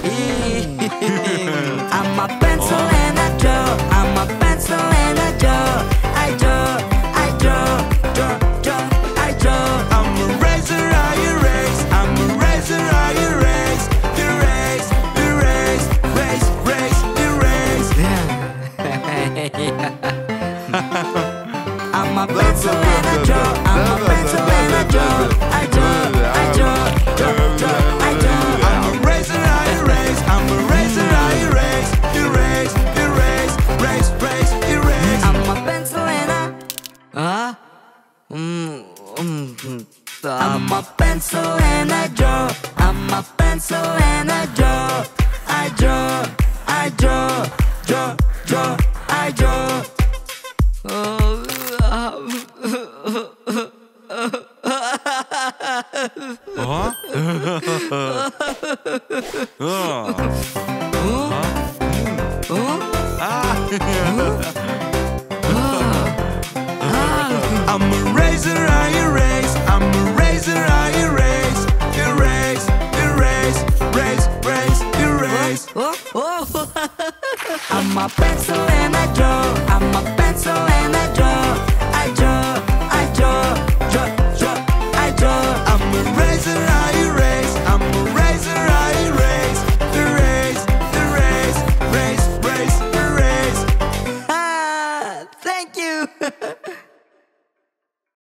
I'm a pencil and I draw. I'm a pencil and I draw. I draw, I draw, draw, I draw. I'm a razor, I erase. I'm a razor, I erase. Erase, erase, race, race, erase. I'm a pencil and I draw. I'm a pencil and I draw. I draw, I draw, draw, I draw. I'm a razor, I erase. I'm a razor, I erase. Erase, erase, race, race, erase. I'm a pencil and I'm a pencil and I draw. I'm a pencil and I draw. I draw, I draw, draw, draw, I draw. I'm a razor, I erase. I'm a razor, I erase. Erase, erase, race, race, erase. I'm a pencil and I draw. I'm a